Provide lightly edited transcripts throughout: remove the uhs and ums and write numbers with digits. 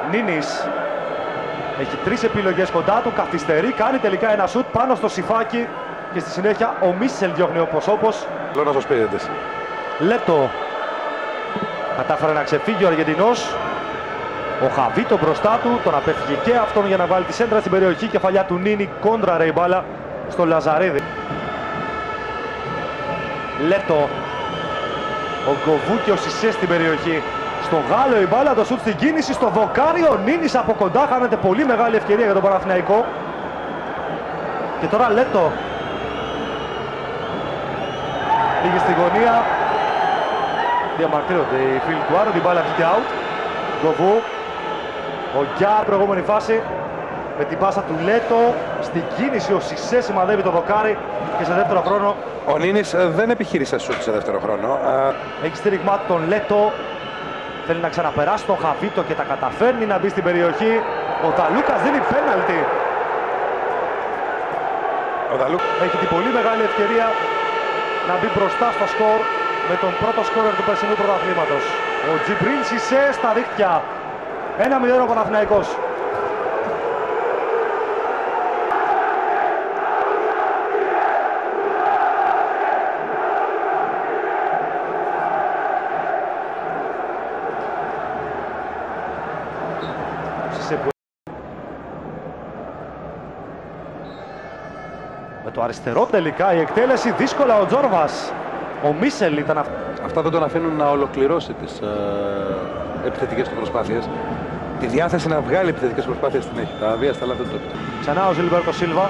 Νίνης έχει 3 επιλογές κοντά του, καθυστερεί, κάνει τελικά ένα σουτ πάνω στο Σιφάκι και στη συνέχεια ο Μίσελ διώχνει όπως. Λέω να σας πείτε. Λέτο. Κατάφερε να ξεφύγει ο Αργεντινός. Ο Χαβίτο μπροστά του, τον απέφυγε και αυτόν για να βάλει τη σέντρα στην περιοχή. Κεφαλιά του Νίνη, κόντρα η μπάλα στο Λαζαρίδη. Λέτο. Ο Γκοβού και ο Σισέ στην περιοχή. Στο Γάλλο η μπάλα, το σουτ στην κίνηση, στο δοκάρι. Ο Νίνης από κοντά, χάνεται πολύ μεγάλη ευκαιρία για τον Παναθηναϊκό. Και τώρα Λέτο. Πήγε στη γωνία. Διαμαρτύρονται οι φίλοι του Άρου, την μπάλα βγήκε out. Γκοβού. Ο Γκιά, προηγούμενη φάση. Με την πάσα του Λέτο. Στην κίνηση ο Σισέ σημαδεύει το δοκάρι και σε δεύτερο χρόνο. Ο Νίνης δεν επιχείρησε σουτ σε δεύτερο χρόνο. Έχει στήριγμά τον Λέτο. Θέλει να ξαναπεράσει τον Χαβίτο και τα καταφέρνει να μπει στην περιοχή. Ο Δαλούκας δίνει πέναλτι. Έχει την πολύ μεγάλη ευκαιρία να μπει μπροστά στο σκορ με τον πρώτο σκόρερ του περσινού πρωταθλήματος. Ο Τζιμπρίλ Σισέ στα δίχτυα. 1-0 ο Παναθηναϊκός. Με το αριστερό τελικά η εκτέλεση, δύσκολα ο Τζόρβας. Ο Μίσελ ήταν αυτό. Αυτά δεν τον αφήνουν να ολοκληρώσει τις επιθετικές του προσπάθειες. Τη διάθεση να βγάλει επιθετικές προσπάθειες την έχει. Τα αβίαστα αλλά δεν το επιτρέπει. Ξανά ο Ζιλμπέρτο Σίλβα.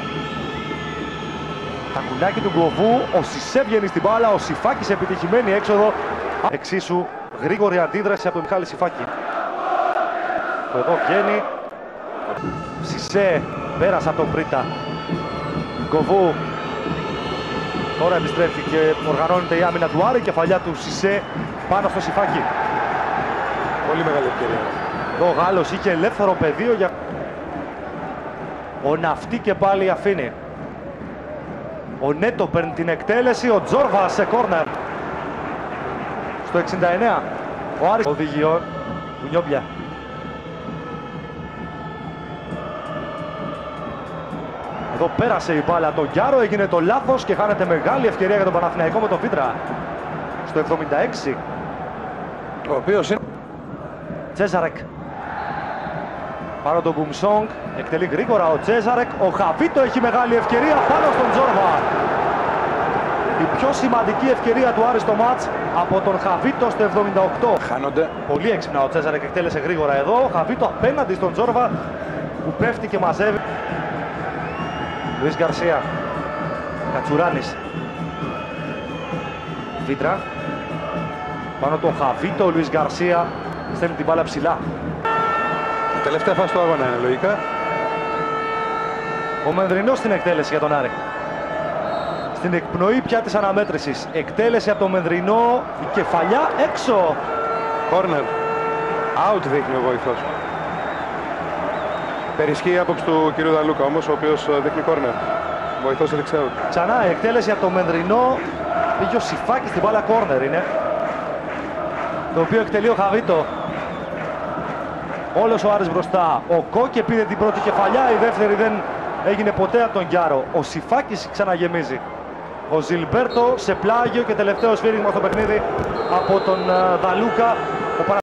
Τα κουλάκι του Γκοβού. Ο Σισέ βγαίνει στην μπάλα. Ο Σιφάκης επιτυχημένη έξοδο. Εξίσου γρήγορη αντίδραση από τον Μιχάλη Σιφάκη. Που εδώ βγαίνει. Σισέ πέρασε από τον Πρίτα. Γκοβού. Τώρα επιστρέφει και οργανώνεται η άμυνα του Άρη. Κεφαλιά του Σισέ πάνω στο Σιφάκι. Πολύ μεγάλη ευκαιρία. Εδώ ο Γάλλος είχε ελεύθερο πεδίο για... Ο Ναυτή και πάλι αφήνει. Ο Νέτο παίρνει την εκτέλεση. Ο Τζόρβα σε κόρνερ. Στο 69. Ο Άρης οδηγιό του Νιόμπια. Εδώ πέρασε η μπάλα τον Γκιάρο, έγινε το λάθος και χάνεται μεγάλη ευκαιρία για τον Παναθηναϊκό με τον Βίτρα. Στο 76. Ο οποίος είναι... Τσέζαρεκ. Πάνω τον Μπουμσόγκ, εκτελεί γρήγορα ο Τσέζαρεκ. Ο Χαβίτο έχει μεγάλη ευκαιρία πάνω στον Τζόρβα. Η πιο σημαντική ευκαιρία του Άρη στο μάτς από τον Χαβίτο στο 78. Χάνονται. Πολύ έξυπνα ο Τσέζαρεκ εκτέλεσε γρήγορα εδώ. Ο Χαβίτο απέναντι στον Τζόρβα που πέφτει και μαζεύει. Λουίς Γκαρσία. Κατσουράνης. Βίτρα. Πάνω τον Χαβίτο, ο Λουίς Γκαρσία στέλνει την μπάλα ψηλά. Η τελευταία φάση του αγώνα είναι λογικά. Ο Μενδρινός στην εκτέλεση για τον Άρη. Στην εκπνοή πια της αναμέτρησης. Εκτέλεση από τον Μενδρινό. Η κεφαλιά έξω. Κόρνερ. Out δείχνει ο βοηθός. Περισχύει η άποψη του κ. Δαλούκα όμως, ο οποίος δείχνει κόρνερ. Βοηθός έδειξε out. Ξανά η εκτέλεση από τον Μενδρινό. Πήγε ο Σιφάκης στην μπάλα, κόρνερ είναι. Το οποίο εκτελεί ο Χαβίτο. Όλος ο Άρης μπροστά. Ο Κόκε πήρε την πρώτη κεφαλιά, η δεύτερη δεν έγινε ποτέ από τον Γκιάρο. Ο Σιφάκης ξαναγεμίζει. Ο Ζιλμπέρτο σε πλάγιο και τελευταίο σφύριγμα στο παιχνίδι από τον Δαλούκα.